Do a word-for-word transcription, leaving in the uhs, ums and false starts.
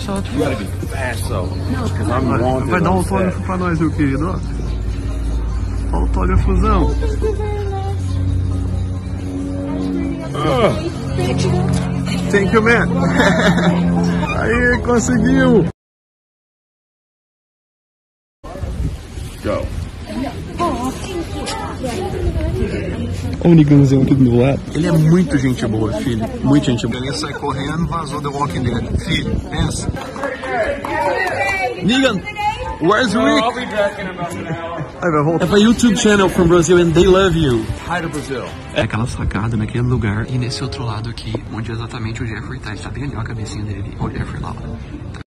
só. You gotta be fast though, because I'm wanted. Vai dar um on autógrafo set. pra nós, meu querido. Ó. Autógrafozão. Uh. Thank you, man. Aí, conseguiu. Go. Olha o Niganzão aqui do meu lado. Ele é muito gente boa, filho. Muito gente boa. Ele sai correndo, vazou The Walking Dead. Filho, pensa. Negan, where's Rick? I'll be back in about an hour. I have a YouTube channel from Brazil and they love you. Hi to Brazil. É aquela sacada naquele lugar e nesse outro lado aqui, onde exatamente o Jeffrey tá. Ele tá bem ali, ó, a cabecinha dele. Olha o Jeffrey lá. Tá